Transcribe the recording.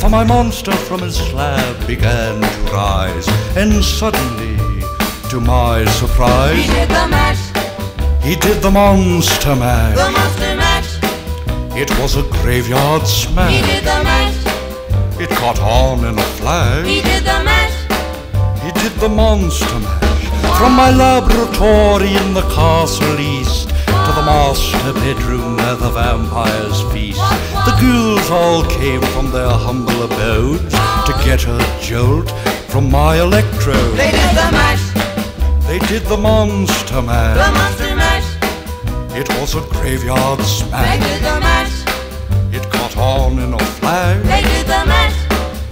For my monster from his slab began to rise, and suddenly, to my surprise, he did the mash. He did the monster mash. The monster mash. It was a graveyard smash. He did the mash. It caught on in a flash. He did the mash. He did the monster mash. From my laboratory in the castle east to the master bedroom where the vampires feast, the ghouls all came from their humble abodes to get a jolt from my electrode. They did the mash. They did the monster mash. The monster mash. It was a graveyard They smash. did the mash. It caught on in a flash. They did